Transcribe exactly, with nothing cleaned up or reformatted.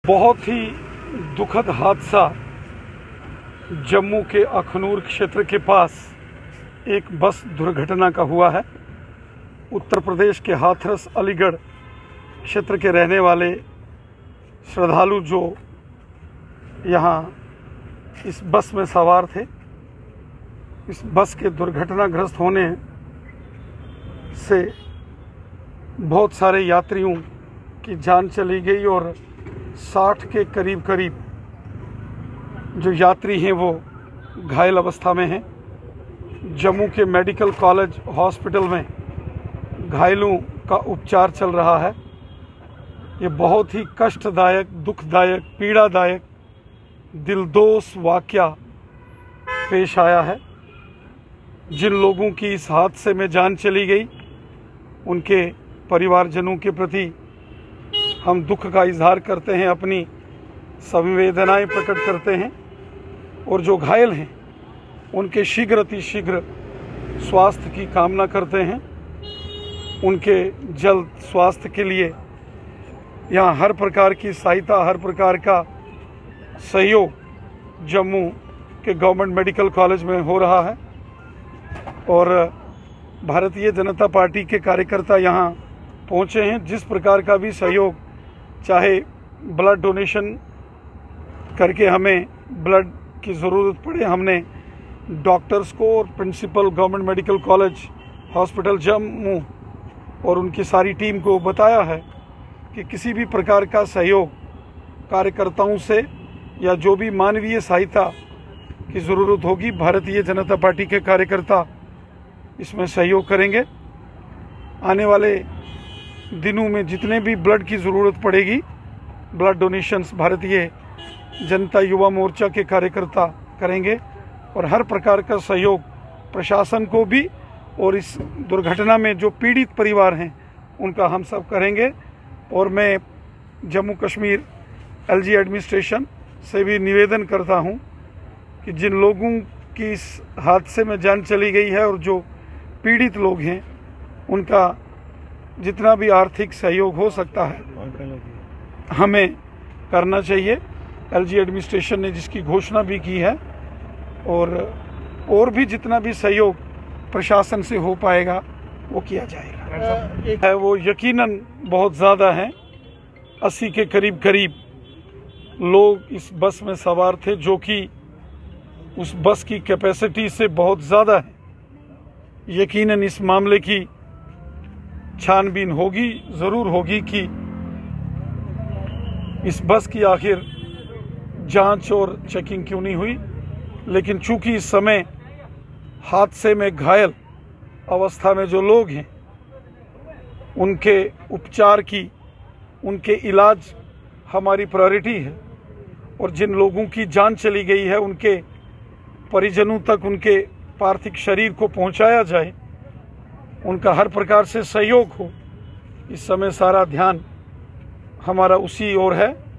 बहुत ही दुखद हादसा जम्मू के अखनूर क्षेत्र के पास एक बस दुर्घटना का हुआ है। उत्तर प्रदेश के हाथरस अलीगढ़ क्षेत्र के रहने वाले श्रद्धालु जो यहाँ इस बस में सवार थे, इस बस के दुर्घटनाग्रस्त होने से बहुत सारे यात्रियों की जान चली गई और साठ के करीब करीब जो यात्री हैं वो घायल अवस्था में हैं। जम्मू के मेडिकल कॉलेज हॉस्पिटल में घायलों का उपचार चल रहा है। ये बहुत ही कष्टदायक, दुखदायक, पीड़ादायक, दिलदोष वाकया पेश आया है। जिन लोगों की इस हादसे में जान चली गई, उनके परिवारजनों के प्रति हम दुख का इजहार करते हैं, अपनी संवेदनाएं प्रकट करते हैं और जो घायल हैं उनके शीघ्र अति शीघ्र स्वास्थ्य की कामना करते हैं। उनके जल्द स्वास्थ्य के लिए यहाँ हर प्रकार की सहायता, हर प्रकार का सहयोग जम्मू के गवर्नमेंट मेडिकल कॉलेज में हो रहा है और भारतीय जनता पार्टी के कार्यकर्ता यहाँ पहुँचे हैं। जिस प्रकार का भी सहयोग, चाहे ब्लड डोनेशन करके हमें ब्लड की ज़रूरत पड़े, हमने डॉक्टर्स को और principal government medical college hospital Jammu और उनकी सारी टीम को बताया है कि किसी भी प्रकार का सहयोग कार्यकर्ताओं से या जो भी मानवीय सहायता की ज़रूरत होगी, भारतीय जनता पार्टी के कार्यकर्ता इसमें सहयोग करेंगे। आने वाले दिनों में जितने भी ब्लड की ज़रूरत पड़ेगी, ब्लड डोनेशंस भारतीय जनता युवा मोर्चा के कार्यकर्ता करेंगे और हर प्रकार का सहयोग प्रशासन को भी और इस दुर्घटना में जो पीड़ित परिवार हैं उनका हम सब करेंगे। और मैं जम्मू कश्मीर एलजी एडमिनिस्ट्रेशन से भी निवेदन करता हूं कि जिन लोगों की इस हादसे में जान चली गई है और जो पीड़ित लोग हैं, उनका जितना भी आर्थिक सहयोग हो सकता है हमें करना चाहिए। एलजी एडमिनिस्ट्रेशन ने जिसकी घोषणा भी की है और और भी जितना भी सहयोग प्रशासन से हो पाएगा वो किया जाएगा। है वो यकीनन बहुत ज़्यादा हैं। अस्सी के करीब करीब लोग इस बस में सवार थे, जो कि उस बस की कैपेसिटी से बहुत ज़्यादा है। यकीनन इस मामले की छानबीन होगी, ज़रूर होगी कि इस बस की आखिर जांच और चेकिंग क्यों नहीं हुई। लेकिन चूंकि इस समय हादसे में घायल अवस्था में जो लोग हैं, उनके उपचार की, उनके इलाज हमारी प्रायोरिटी है और जिन लोगों की जान चली गई है उनके परिजनों तक उनके पार्थिव शरीर को पहुंचाया जाए, उनका हर प्रकार से सहयोग हो। इस समय सारा ध्यान हमारा उसी ओर है।